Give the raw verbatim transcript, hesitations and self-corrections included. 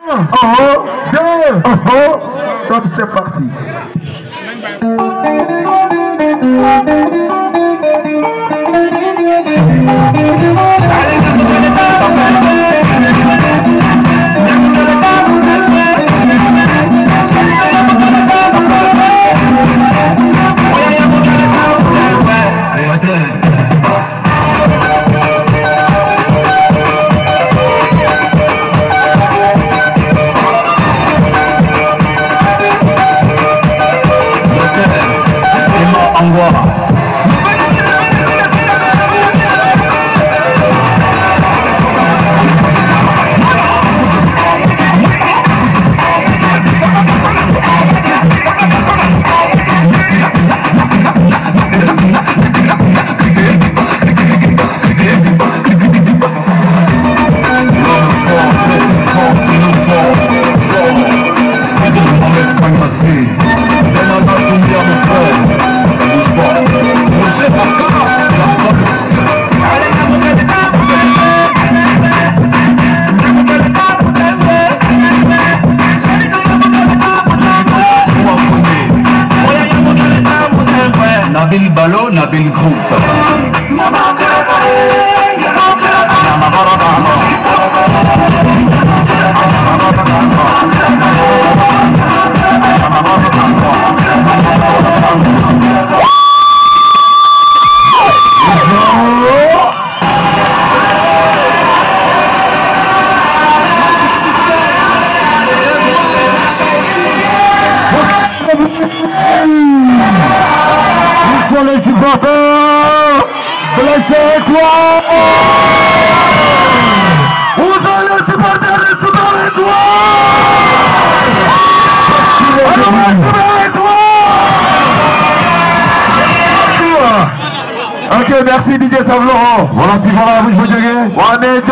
Oh, deux, oh, top, c'est parti. Nabil Balo, Nabil Group. Les supporters de la Étoile. Où sont les supporters de Super Étoile? Alors, Super Étoile. Ok, merci D J Savlon. Voilà, puis voilà, vous jouez.